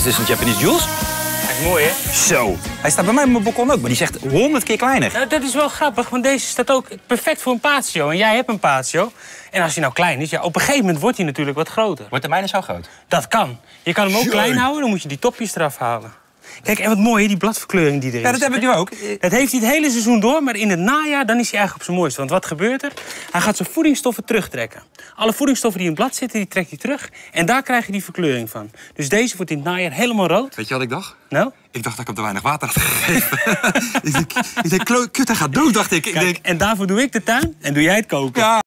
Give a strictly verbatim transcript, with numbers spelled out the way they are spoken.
dus een Japanese Jules? Kijk, mooi, hè? Zo. Hij staat bij mij op mijn balkon ook, maar die zegt honderd keer kleiner. Nou, dat is wel grappig, want deze staat ook perfect voor een patio. En jij hebt een patio. En als hij nou klein is, ja, op een gegeven moment wordt hij natuurlijk wat groter. Wordt de mijne zo groot? Dat kan. Je kan hem ook klein houden, dan moet je die topjes eraf halen. Kijk, en wat mooi, hè, die bladverkleuring die erin Ja, dat zit, heb ik nu ook. Dat heeft hij het hele seizoen door, maar in het najaar dan is hij eigenlijk op zijn mooiste. Want wat gebeurt er? Hij gaat zijn voedingsstoffen terugtrekken. Alle voedingsstoffen die in het blad zitten, die trekt hij terug. En daar krijg je die verkleuring van. Dus deze wordt in het najaar helemaal rood. Weet je wat ik dacht? Nou? Ik dacht dat ik hem te weinig water had gegeven. ik denk, ik denk, kut, hij gaat dood, dacht ik. ik Kijk, denk... en daarvoor doe ik de tuin en doe jij het koken. Ja.